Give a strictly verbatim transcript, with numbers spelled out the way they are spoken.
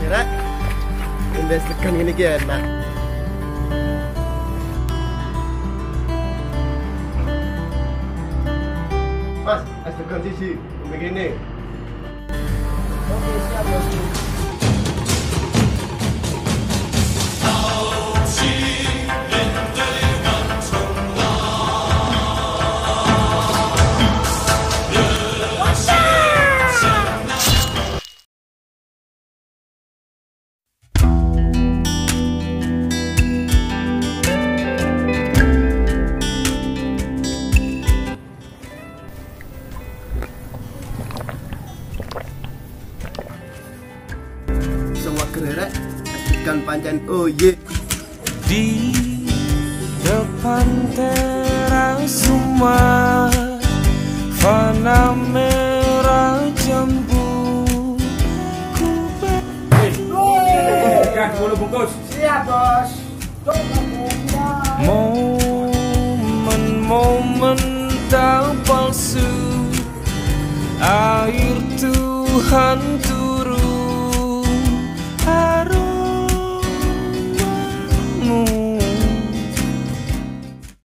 gerek Es Degan ini ki enak. Mas, Es Degan sisi begini. Oke, siap bosku. Semua gerek Es Degan pancen oh ye. Di depan teras rumah fana merah jambu kubek. Kan sepuluh bungkus. Siap bos. Momen-momen tak palsu, air Tuhan Tuhan